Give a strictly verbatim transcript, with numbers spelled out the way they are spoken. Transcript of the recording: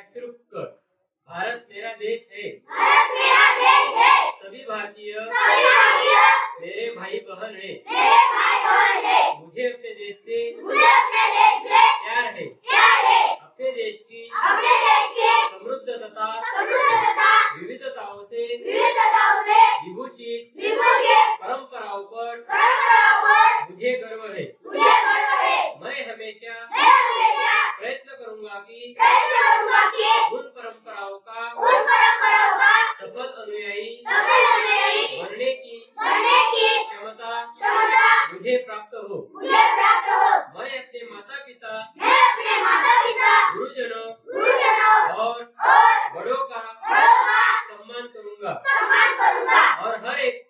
शुरू कर। भारत मेरा देश है, भारत मेरा देश है, सभी भारतीय सभी भारतीय मेरे भाई बहन है, मेरे भाई बहन है। मुझे अपने देश से मुझे अपने देश से प्यार है, प्यार है। अपने देश की अपने देश के समृद्ध तथा समृद्ध तथा विविधताओं से विविधताओं से विभूषित विभूषित परंपराओं पर परंपराओं पर मुझे गर्व है। मुझे गर्व है। मैं हमेशा मैं हमेशा प्रयत्न करूंगा कि प्रयत्न करूंगा कि उन परंपराओं का उन परंपराओं का सफल अनुयायी सफल अनुयायी बनने की बनने की क्षमता क्षमता मुझे प्राप्त हो। मुझे प्राप्त हो। मैं अपने माता पिता, मैं अपने माता पिता, गुरुजनों गुरुजनों और और बड़ों का बड़ों का सम्मान करूंगा सम्मान करूंगा और हर एक